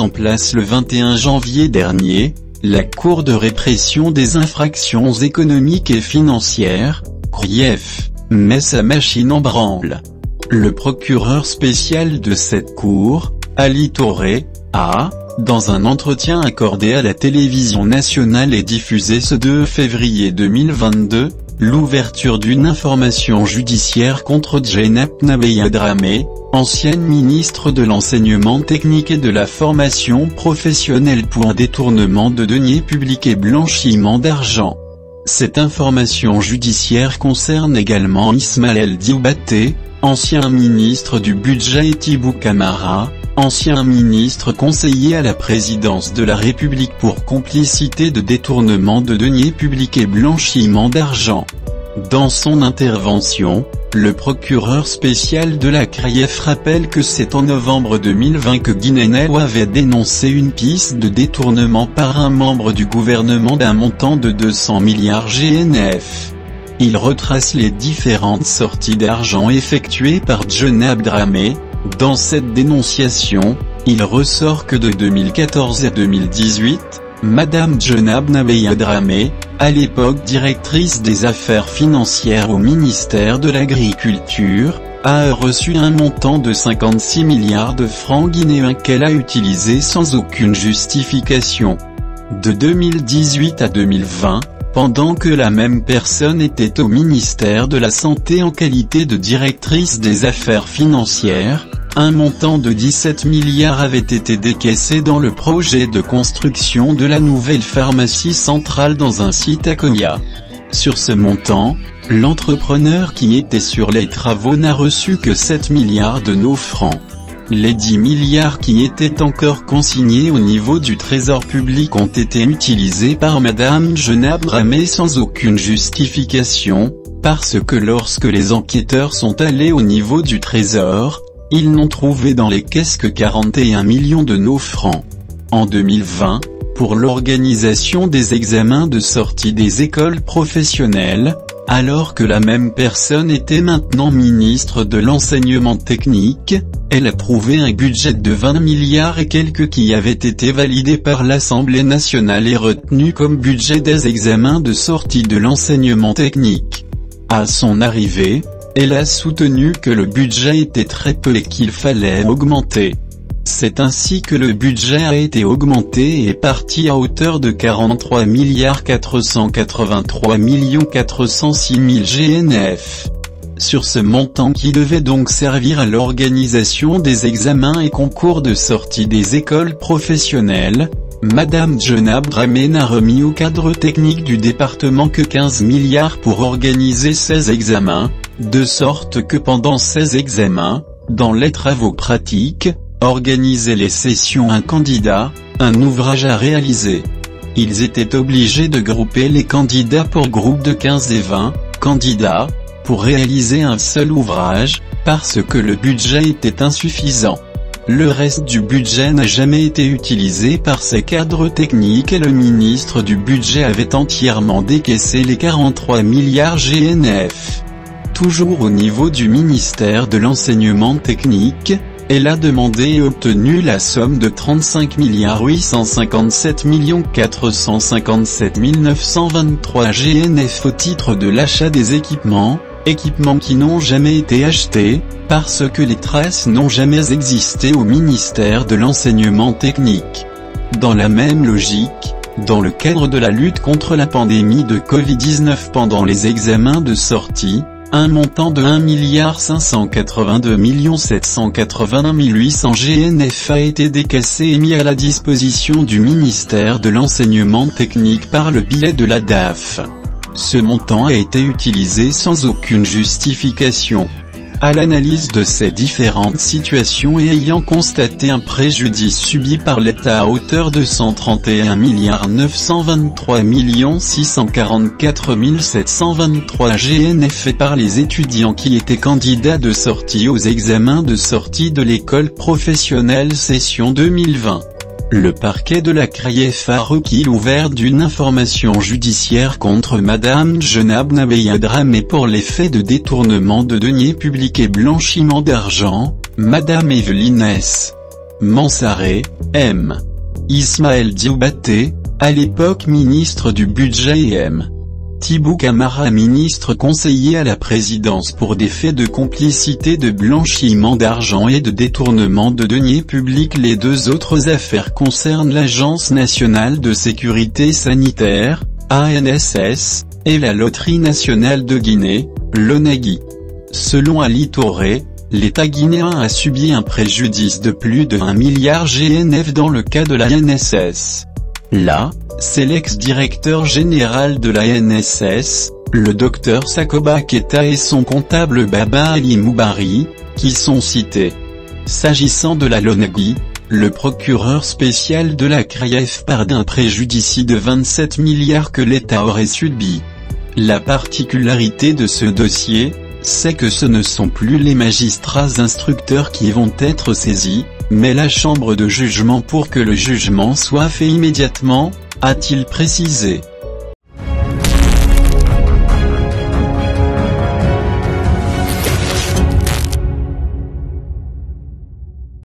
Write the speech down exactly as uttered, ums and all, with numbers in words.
en place le vingt et un janvier dernier, la Cour de répression des infractions économiques et financières, C R I E F, met sa machine en branle. Le procureur spécial de cette cour, Ali Touré, a, dans un entretien accordé à la télévision nationale et diffusé ce deux février deux mille vingt-deux, l'ouverture d'une information judiciaire contre Djenab Nabeya Dramé, ancienne ministre de l'enseignement technique et de la formation professionnelle pour détournement de deniers publics et blanchiment d'argent. Cette information judiciaire concerne également Ismaël Dioubaté, ancien ministre du budget, et Thibou Camara, ancien ministre conseiller à la présidence de la République pour complicité de détournement de deniers publics et blanchiment d'argent. Dans son intervention, le procureur spécial de la C R I E F rappelle que c'est en novembre deux mille vingt que Guinenao avait dénoncé une piste de détournement par un membre du gouvernement d'un montant de deux cents milliards G N F. Il retrace les différentes sorties d'argent effectuées par Djenab Dramé. Dans cette dénonciation, il ressort que de deux mille quatorze à deux mille dix-huit, Madame Djenab Nabeya Dramé, à l'époque directrice des affaires financières au ministère de l'Agriculture, a reçu un montant de cinquante-six milliards de francs guinéens qu'elle a utilisé sans aucune justification. De deux mille dix-huit à deux mille vingt, pendant que la même personne était au ministère de la Santé en qualité de directrice des affaires financières, un montant de dix-sept milliards avait été décaissé dans le projet de construction de la nouvelle pharmacie centrale dans un site à Konya. Sur ce montant, l'entrepreneur qui était sur les travaux n'a reçu que sept milliards de nos francs. Les dix milliards qui étaient encore consignés au niveau du trésor public ont été utilisés par Madame Djenab Dramé sans aucune justification, parce que lorsque les enquêteurs sont allés au niveau du trésor, ils n'ont trouvé dans les caisses que quarante et un millions de nos francs. En deux mille vingt, pour l'organisation des examens de sortie des écoles professionnelles, alors que la même personne était maintenant ministre de l'enseignement technique, elle a approuvé un budget de vingt milliards et quelques qui avait été validé par l'Assemblée nationale et retenu comme budget des examens de sortie de l'enseignement technique. À son arrivée, elle a soutenu que le budget était très peu et qu'il fallait augmenter. C'est ainsi que le budget a été augmenté et est parti à hauteur de quarante-trois milliards quatre cent quatre-vingt-trois millions quatre cent six mille G N F. Sur ce montant qui devait donc servir à l'organisation des examens et concours de sortie des écoles professionnelles, Madame Djenab Dramé n'a remis au cadre technique du département que quinze milliards pour organiser ces examens, de sorte que pendant ces examens, dans les travaux pratiques, organiser les sessions un candidat, un ouvrage à réaliser. Ils étaient obligés de grouper les candidats pour groupes de quinze et vingt candidats, pour réaliser un seul ouvrage, parce que le budget était insuffisant. Le reste du budget n'a jamais été utilisé par ces cadres techniques et le ministre du budget avait entièrement décaissé les quarante-trois milliards G N F. Toujours au niveau du ministère de l'enseignement technique, elle a demandé et obtenu la somme de trente-cinq milliards huit cent cinquante-sept millions quatre cent cinquante-sept mille neuf cent vingt-trois G N F au titre de l'achat des équipements, équipements qui n'ont jamais été achetés, parce que les traces n'ont jamais existé au ministère de l'enseignement technique. Dans la même logique, dans le cadre de la lutte contre la pandémie de Covid dix-neuf pendant les examens de sortie, un montant de un milliard cinq cent quatre-vingt-deux millions sept cent quatre-vingt-un mille huit cents G N F a été décaissé et mis à la disposition du ministère de l'enseignement technique par le biais de la D A F. Ce montant a été utilisé sans aucune justification. À l'analyse de ces différentes situations et ayant constaté un préjudice subi par l'État à hauteur de cent trente et un milliards neuf cent vingt-trois millions six cent quarante-quatre mille sept cent vingt-trois G N F et par les étudiants qui étaient candidats de sortie aux examens de sortie de l'école professionnelle session deux mille vingt. Le parquet de la C R I E F a requis l'ouverture d'une information judiciaire contre Madame Djenab Nabeya Dramé pour les faits de détournement de deniers publics et blanchiment d'argent, Madame Evelyne S. Mansaré, M. Ismaël Dioubaté, à l'époque ministre du Budget et M. Thibou Camara ministre conseiller à la présidence pour des faits de complicité de blanchiment d'argent et de détournement de deniers publics. Les deux autres affaires concernent l'Agence nationale de sécurité sanitaire, A N S S, et la Loterie nationale de Guinée, l'Onagui. Selon Ali Touré, l'État guinéen a subi un préjudice de plus de un milliard G N F dans le cas de l'A N S S. Là, c'est l'ex-directeur général de l'A N S S, le docteur Sakoba Keita et son comptable Baba Ali Moubari, qui sont cités. S'agissant de la Lonagui, le procureur spécial de la C R I F parle d'un préjudice de vingt-sept milliards que l'État aurait subi. La particularité de ce dossier, c'est que ce ne sont plus les magistrats instructeurs qui vont être saisis, mais la chambre de jugement pour que le jugement soit fait immédiatement, a-t-il précisé.